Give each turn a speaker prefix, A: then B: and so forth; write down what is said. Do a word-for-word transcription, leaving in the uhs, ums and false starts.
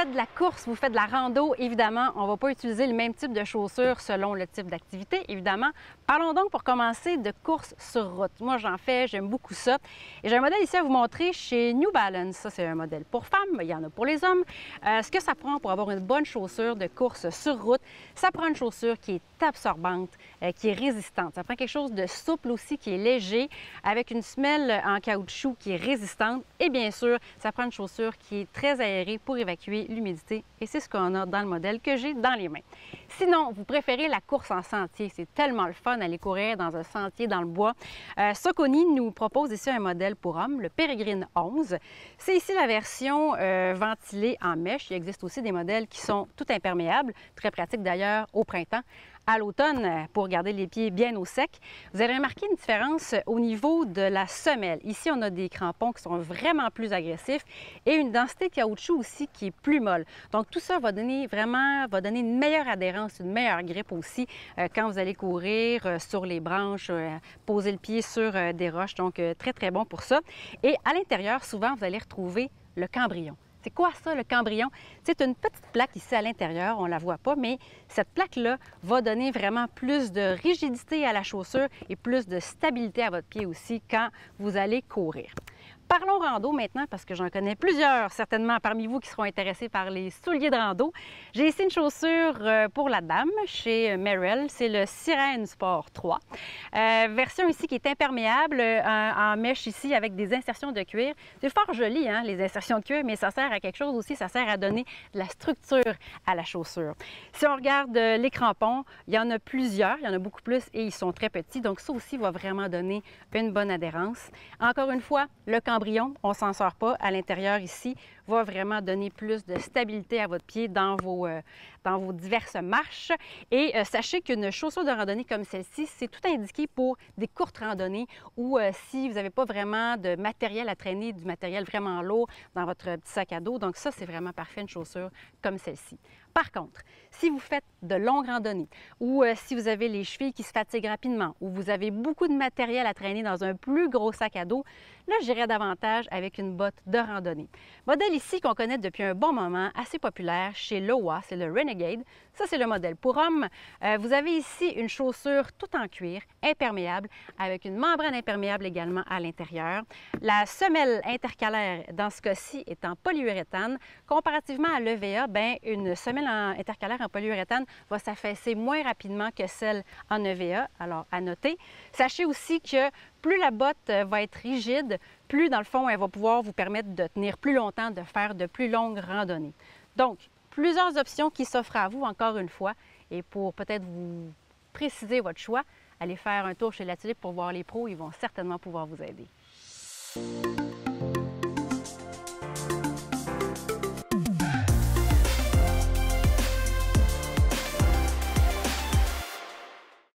A: faites de la course, vous faites de la rando, évidemment, on ne va pas utiliser le même type de chaussures selon le type d'activité, évidemment. Parlons donc pour commencer de course sur route. Moi, j'en fais, j'aime beaucoup ça. Et j'ai un modèle ici à vous montrer chez New Balance. Ça, c'est un modèle pour femmes, il y en a pour les hommes. Euh, ce que ça prend pour avoir une bonne chaussure de course sur route, ça prend une chaussure qui est absorbante, euh, qui est résistante. Ça prend quelque chose de souple aussi, qui est léger, avec une semelle en caoutchouc qui est résistante. Et bien sûr, ça prend une chaussure qui est très aérée pour évacuer l'humidité. Et c'est ce qu'on a dans le modèle que j'ai dans les mains. Sinon, vous préférez la course en sentier. C'est tellement le fun d'aller courir dans un sentier dans le bois. Euh, Saucony nous propose ici un modèle pour hommes, le Peregrine onze. C'est ici la version euh, ventilée en mèche. Il existe aussi des modèles qui sont tout imperméables, très pratiques d'ailleurs au printemps. À l'automne, pour garder les pieds bien au sec, vous allez remarquer une différence au niveau de la semelle. Ici, on a des crampons qui sont vraiment plus agressifs et une densité de caoutchouc aussi qui est plus molle. Donc, tout ça va donner vraiment va donner une meilleure adhérence, une meilleure grippe aussi euh, quand vous allez courir euh, sur les branches, euh, poser le pied sur euh, des roches. Donc, euh, très, très bon pour ça. Et à l'intérieur, souvent, vous allez retrouver le cambrion. C'est quoi ça, le cambrion? C'est une petite plaque ici à l'intérieur, on ne la voit pas, mais cette plaque-là va donner vraiment plus de rigidité à la chaussure et plus de stabilité à votre pied aussi quand vous allez courir. Parlons rando maintenant, parce que j'en connais plusieurs, certainement parmi vous qui seront intéressés par les souliers de rando. J'ai ici une chaussure pour la dame chez Merrell, c'est le Sirène Sport trois. Euh, version ici qui est imperméable, en, en mèche ici avec des insertions de cuir. C'est fort joli, hein, les insertions de cuir, mais ça sert à quelque chose aussi, ça sert à donner de la structure à la chaussure. Si on regarde les crampons, il y en a plusieurs, il y en a beaucoup plus et ils sont très petits, donc ça aussi va vraiment donner une bonne adhérence. Encore une fois, le cambrion, on ne s'en sort pas à l'intérieur ici, va vraiment donner plus de stabilité à votre pied dans vos, euh, dans vos diverses marches. Et euh, sachez qu'une chaussure de randonnée comme celle-ci, c'est tout indiqué pour des courtes randonnées ou euh, si vous n'avez pas vraiment de matériel à traîner, du matériel vraiment lourd dans votre petit sac à dos. Donc ça, c'est vraiment parfait, une chaussure comme celle-ci. Par contre, si vous faites de longues randonnées ou euh, si vous avez les chevilles qui se fatiguent rapidement ou vous avez beaucoup de matériel à traîner dans un plus gros sac à dos, là, j'irais davantage avec une botte de randonnée. Modèle ici qu'on connaît depuis un bon moment, assez populaire chez Lowa, c'est le Renegade. Ça, c'est le modèle pour hommes. Euh, vous avez ici une chaussure tout en cuir, imperméable, avec une membrane imperméable également à l'intérieur. La semelle intercalaire, dans ce cas-ci, est en polyuréthane. Comparativement à l'E V A, bien, une semelle en intercalaire en polyuréthane va s'affaisser moins rapidement que celle en E V A, alors à noter. Sachez aussi que plus la botte va être rigide, plus dans le fond, elle va pouvoir vous permettre de tenir plus longtemps, de faire de plus longues randonnées. Donc, plusieurs options qui s'offrent à vous, encore une fois, et pour peut-être vous préciser votre choix, allez faire un tour chez La Tulipe pour voir les pros, ils vont certainement pouvoir vous aider.